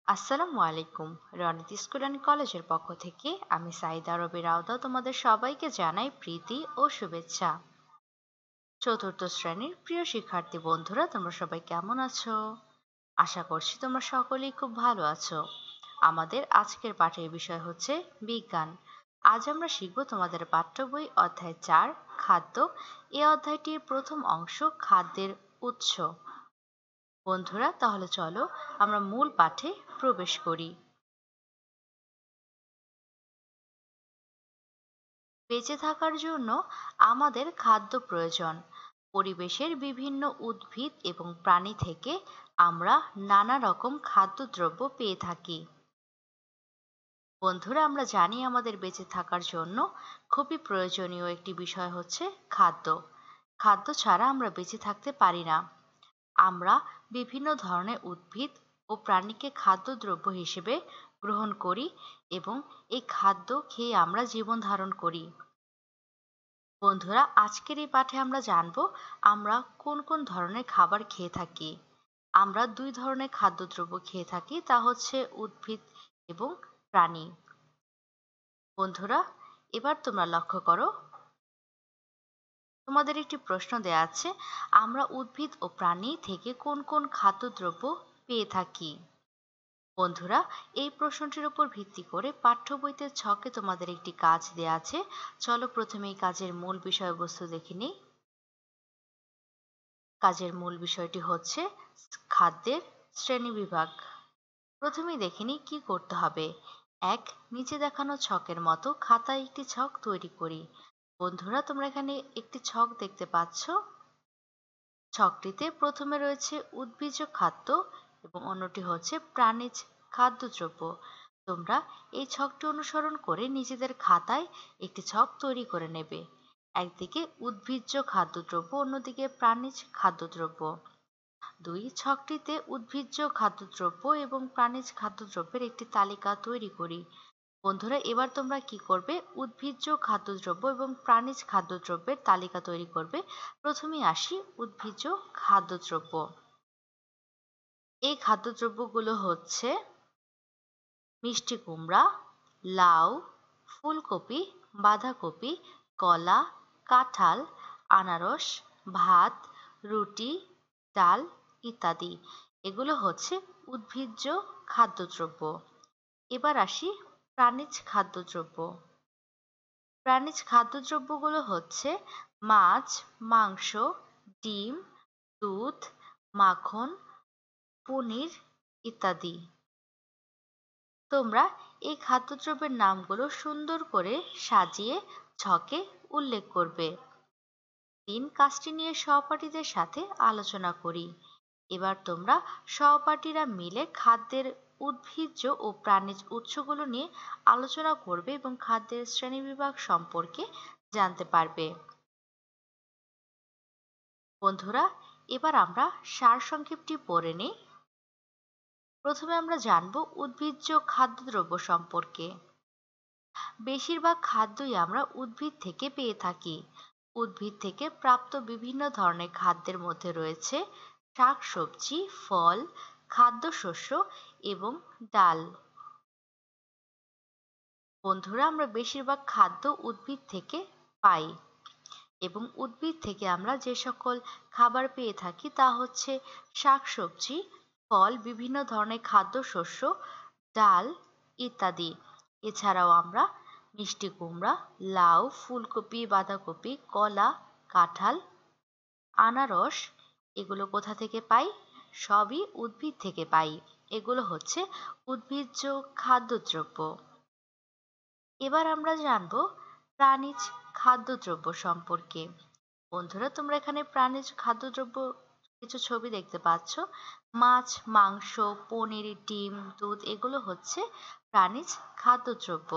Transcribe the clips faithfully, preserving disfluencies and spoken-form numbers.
আসসালামু আলাইকুম। Ronit school and কলেজের পক্ষ থেকে আমি সাইদা রবি রাউদা তোমাদের সবাইকে জানাই প্রীতি ও শুভেচ্ছা। চতুর্থ শ্রেণীর প্রিয় শিক্ষার্থী বন্ধুরা, তোমরা সবাই কেমন আছো? আশা করছি তোমরা সকলেই খুব ভালো আছো। আমাদের আজকের পাঠের বিষয় হচ্ছে বিজ্ঞান। আজ আমরা শিখব তোমাদের পাঠ্য বই অধ্যায় চার, খাদ্য। এই অধ্যায়টির প্রথম অংশ খাদ্যের উৎস। বন্ধুরা, তাহলে চলো আমরা মূল পাঠে প্রবেশ করি। বেঁচে থাকার জন্য আমাদের খাদ্য প্রয়োজন। পরিবেশের বিভিন্ন উদ্ভিদ এবং প্রাণী থেকে আমরা নানা রকম খাদ্যদ্রব্য পেয়ে থাকি। বন্ধুরা, আমরা জানি আমাদের বেঁচে থাকার জন্য খুবই প্রয়োজনীয় একটি বিষয় হচ্ছে খাদ্য। খাদ্য ছাড়া আমরা বেঁচে থাকতে পারি না। আমরা বিভিন্ন ধরনের উদ্ভিদ ও প্রাণীকে খাদ্যদ্রব্য হিসেবে গ্রহণ করি এবং এই খাদ্য খেয়ে আমরা জীবন ধারণ করি। বন্ধুরা, আজকের এই পাঠে আমরা জানব আমরা কোন কোন ধরনের খাবার খেয়ে থাকি। আমরা দুই ধরনের খাদ্যদ্রব্য খেয়ে থাকি, তা হচ্ছে উদ্ভিদ এবং প্রাণী। বন্ধুরা, এবার তোমরা লক্ষ্য করো, তোমাদের একটি প্রশ্ন দেয়া আছে, আমরা উদ্ভিদ ও প্রাণী থেকে কোন কোন খাদ্যদ্রব্য পেয়ে থাকি। বন্ধুরা, এই প্রশ্নটির উপর ভিত্তি করে পাঠ্য বইতে ছকে তোমাদের একটি কাজ দেয়া আছে। চলো প্রথমে এই কাজের মূল বিষয়বস্তু দেখে নিই। কাজের মূল বিষয়টি হচ্ছে খাদ্যের শ্রেণীবিভাগ। প্রথমেই দেখে নিই কি করতে হবে। এক, নিচে দেখানো ছকের মতো খাতায় একটি ছক তৈরি করি। বন্ধুরা, তোমরা এখানে একটি ছক দেখতে পাচ্ছ। ছকটিতে প্রথমে রয়েছে উদ্ভিজ্জ খাদ্য এবং অন্যটি হচ্ছে প্রাণীজ খাদ্যদ্রব্য। তোমরা এই ছকটি অনুসরণ করে নিজেদের খাতায় একটি ছক তৈরি করে নেবে। একদিকে উদ্ভিজ্জ খাদ্যদ্রব্য, অন্যদিকে প্রাণীজ খাদ্যদ্রব্য। দুই, ছকটিতে উদ্ভিজ্জ খাদ্যদ্রব্য এবং প্রাণীজ খাদ্যদ্রব্যের একটি তালিকা তৈরি করি। বন্ধুরা, এবার তোমরা কি করবে, উদ্ভিজ্জ খাদ্যদ্রব্য এবং প্রাণীজ খাদ্যদ্রব্যের তালিকা তৈরি করবে। প্রথমেই আসি উদ্ভিজ্জ খাদ্যদ্রব্য। এই খাদ্যদ্রব্যগুলো হচ্ছে মিষ্টি কুমড়া, লাউ, ফুলকপি, বাঁধাকপি, কলা, কাঁঠাল, আনারস, ভাত, রুটি, ডাল ইত্যাদি। এগুলো হচ্ছে উদ্ভিজ্জ খাদ্যদ্রব্য। এবার আসি প্রাণীজ খাদ্যদ্রব্য। প্রাণীজ খাদ্যদ্রব্যগুলো হচ্ছে মাছ, মাংস, ডিম, দুধ, মাখন, পনির ইত্যাদি। তোমরা এই খাদ্যদ্রব্যের নামগুলো সুন্দর করে সাজিয়ে ছকে উল্লেখ করবে। তিন, কাজটি নিয়ে সহপাঠীদের সাথে আলোচনা করি। এবার তোমরা সহপাঠীরা মিলে খাদ্যের উদ্ভিজ্জ ও প্রাণীজ উৎসগুলো নিয়ে আলোচনা করবে এবং খাদ্যের শ্রেণীবিভাগ সম্পর্কে জানতে পারবে। বন্ধুরা, এবার আমরা সারসংক্ষেপটি পড়ে নিই। প্রথমে আমরা জানব উদ্ভিজ্জ খাদ্যদ্রব্য সম্পর্কে। বেশিরভাগ খাদ্যই আমরা উদ্ভিদ থেকে পেয়ে থাকি। উদ্ভিদ থেকে প্রাপ্ত বিভিন্ন ধরনের খাদ্যের মধ্যে রয়েছে শাকসবজি, ফল, খাদ্যশস্য এবং ডাল। বন্ধুরা, আমরা বেশিরভাগ খাদ্য উদ্ভিদ থেকে পাই এবং উদ্ভিদ থেকে আমরা যে সকল খাবার পেয়ে থাকি তা হচ্ছে শাকসবজি, ফল, বিভিন্ন ধরনের খাদ্যশস্য, ডাল ইত্যাদি। এছাড়াও আমরা মিষ্টি কুমড়া, লাউ, ফুলকপি, বাঁধাকপি, কলা, কাঁঠাল, আনারস এগুলো কোথা থেকে পাই? সবই উদ্ভিদ থেকে পাই। এগুলো হচ্ছে উদ্ভিজ্জ খাদ্যদ্রব্য। এবার আমরা জানব প্রাণীজ খাদ্যদ্রব্য সম্পর্কে। বন্ধুরা, তোমরা এখানে প্রাণীজ খাদ্যদ্রব্য কিছু ছবি দেখতে পাচ্ছ। মাছ, মাংস, পনির, ডিম, দুধ এগুলো হচ্ছে প্রাণীজ খাদ্যদ্রব্য।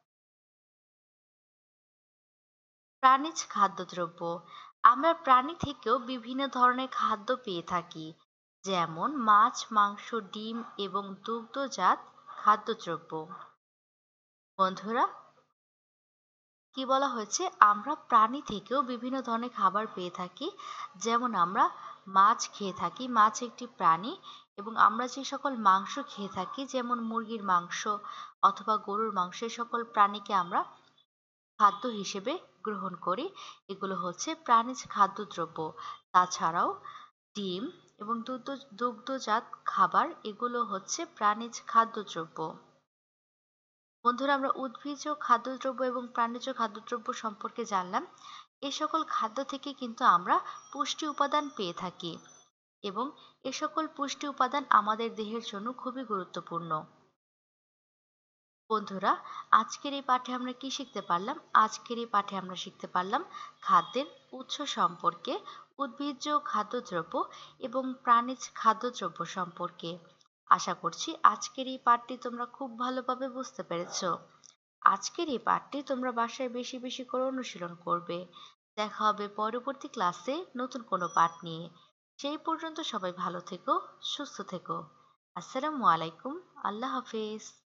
প্রাণীজ খাদ্যদ্রব্য, আমরা প্রাণী থেকেও বিভিন্ন ধরনের খাদ্য পেয়ে থাকি, যেমন মাছ, মাংস, ডিম এবং দুগ্ধজাত খাদ্যদ্রব্য। বন্ধুরা, কি বলা হয়েছে, আমরা প্রাণী থেকেও বিভিন্ন ধরনের খাবার পেয়ে থাকি, যেমন আমরা মাছ খেয়ে থাকি। মাছ একটি প্রাণী এবং আমরা যে সকল মাংস খেয়ে থাকি, যেমন মুরগির মাংস অথবা গরুর মাংস, এ সকল প্রাণীকে আমরা খাদ্য হিসেবে গ্রহণ করি। এগুলো হচ্ছে প্রাণীজ খাদ্যদ্রব্য। তাছাড়াও ডিম এবং দুগ্ধ দুগ্ধজাত খাবার, এগুলো হচ্ছে প্রাণীজ খাদ্যদ্রব্য। বন্ধুরা, আমরা উদ্ভিজ্জ খাদ্যদ্রব্য এবং প্রাণীজ খাদ্যদ্রব্য সম্পর্কে জানলাম। এ সকল খাদ্য থেকে কিন্তু আমরা পুষ্টি উপাদান পেয়ে থাকি এবং এ সকল পুষ্টি উপাদান আমাদের দেহের জন্য খুবই গুরুত্বপূর্ণ। বন্ধুরা, আজকের এই পাঠে আমরা কি শিখতে পারলাম? আজকের এই পাঠে আমরা শিখতে পারলাম খাদ্যের উৎস সম্পর্কে, উদ্ভিজ্জ খাদ্যদ্রব্য এবং প্রাণীজ খাদ্যদ্রব্য সম্পর্কে। আশা করছি আজকের এই পাঠটি তোমরা খুব ভালোভাবে বুঝতে পেরেছো। আজকের এই পাঠটি তোমরা বাসায় বেশি বেশি করে অনুশীলন করবে। দেখা হবে পরবর্তী ক্লাসে নতুন কোনো পাঠ নিয়ে। সেই পর্যন্ত সবাই ভালো থেকো, সুস্থ থেকো। আসসালামু আলাইকুম। আল্লাহ হাফেজ।